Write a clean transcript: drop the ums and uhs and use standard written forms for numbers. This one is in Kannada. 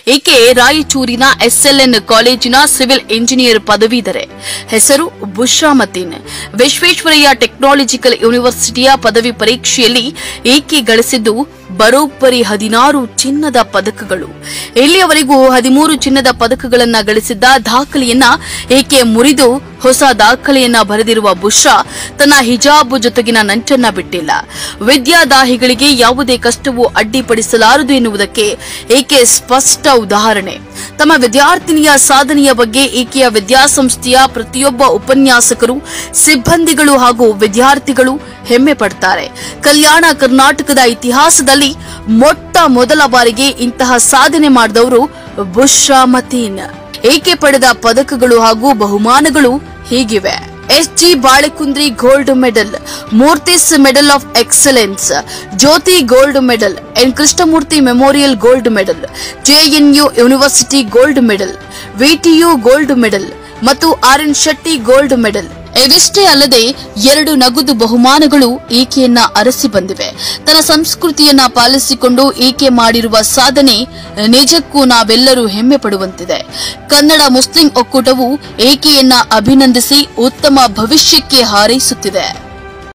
ಈಕೆ ರಾಯಚೂರಿನ ಎಸ್ಎಲ್ಎನ್ ಕಾಲೇಜಿನ ಸಿವಿಲ್ ಇಂಜಿನಿಯರ್ ಪದವೀಧರೆ. ಹೆಸರು ಬುಶ್ರಾ ಮತೀನ್. ವಿಶ್ವೇಶ್ವರಯ್ಯ ಟೆಕ್ನಾಲಜಿಕಲ್ ಯೂನಿವರ್ಸಿಟಿಯ ಪದವಿ ಪರೀಕ್ಷೆಯಲ್ಲಿ ಈಕೆ ಗಳಿಸಿದ್ದು ಬರೋಬ್ಬರಿ 16 ಚಿನ್ನದ ಪದಕಗಳು. ಇಲ್ಲಿಯವರೆಗೂ 13 ಚಿನ್ನದ ಪದಕಗಳನ್ನು ಗಳಿಸಿದ್ದ ದಾಖಲೆಯನ್ನ ಈಕೆ ಮುರಿದು ಹೊಸ ದಾಖಲೆಯನ್ನ ಬರೆದಿರುವ ಬುಶ್ರಾ ತನ್ನ ಹಿಜಾಬ್ ಜೊತೆಗಿನ ನಂಟನ್ನ ಬಿಟ್ಟಿಲ್ಲ. ವಿದ್ಯಾದಾಹಿಗಳಿಗೆ ಯಾವುದೇ ಕಷ್ಟವೂ ಅಡ್ಡಿಪಡಿಸಲಾರದು ಎನ್ನುವುದಕ್ಕೆ ಈಕೆ ಸ್ಪಷ್ಟ ಉದಾಹರಣೆ. ತಮ್ಮ ವಿದ್ಯಾರ್ಥಿನಿಯ ಸಾಧನೆಯ ಬಗ್ಗೆ ಈಕೆಯ ವಿದ್ಯಾಸಂಸ್ಥೆಯ ಪ್ರತಿಯೊಬ್ಬ ಉಪನ್ಯಾಸಕರು, ಸಿಬ್ಬಂದಿಗಳು ಹಾಗೂ ವಿದ್ಯಾರ್ಥಿಗಳು ಹೆಮ್ಮೆ ಪಡ್ತಾರೆ. ಕಲ್ಯಾಣ ಕರ್ನಾಟಕದ ಇತಿಹಾಸದಲ್ಲಿ ಮೊಟ್ಟ ಮೊದಲ ಬಾರಿಗೆ ಇಂತಹ ಸಾಧನೆ ಮಾಡಿದವರು ಬುಶ್ರಾ ಮತೀನ್. ಈಕೆ ಪಡೆದ ಪದಕಗಳು ಹಾಗೂ ಬಹುಮಾನಗಳು ಹೀಗಿವೆ: S G. Balekundri gold medal, Murthy's medal of excellence, Jyothi gold medal, N Krishnamurthy memorial gold medal, JNU university gold medal, VTU gold medal ಮತ್ತು ಆರ್.ಎನ್. Shetty gold medal. ಇವಿಷ್ಟೇ ಅಲ್ಲದೆ 2 ನಗದು ಬಹುಮಾನಗಳು ಈಕೆಯನ್ನ ಅರಸಿ ಬಂದಿವೆ. ತನ್ನ ಸಂಸ್ಕೃತಿಯನ್ನ ಪಾಲಿಸಿಕೊಂಡು ಈಕೆ ಮಾಡಿರುವ ಸಾಧನೆ ನಿಜಕ್ಕೂ ನಾವೆಲ್ಲರೂ ಹೆಮ್ಮೆ ಪಡುವಂತಿದೆ. ಕನ್ನಡ ಮುಸ್ಲಿಂ ಒಕ್ಕೂಟವು ಈಕೆಯನ್ನ ಅಭಿನಂದಿಸಿ ಉತ್ತಮ ಭವಿಷ್ಯಕ್ಕೆ ಹಾರೈಸುತ್ತಿದೆ.